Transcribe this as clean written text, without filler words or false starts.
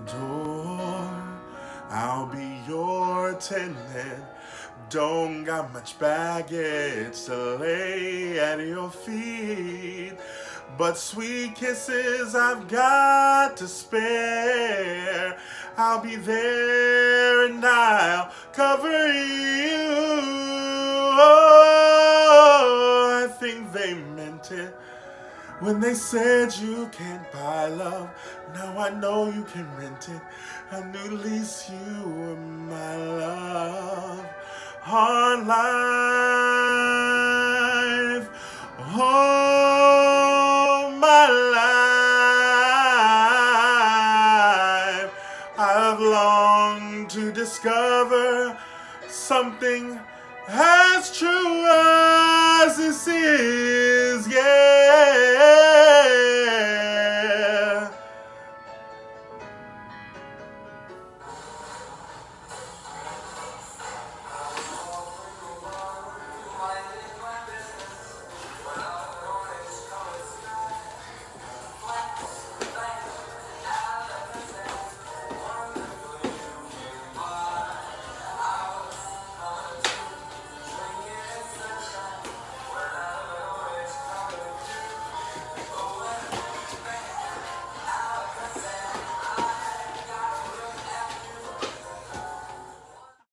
door. I'll be your tenant. Don't got much baggage to lay at your feet, but sweet kisses I've got to spare. I'll be there and I'll cover you. Oh, I think they meant it when they said you can't buy love. Now I know you can rent it. I knew at least you were my love. Hard life, oh my life, I've longed to discover something as true as this is, yeah.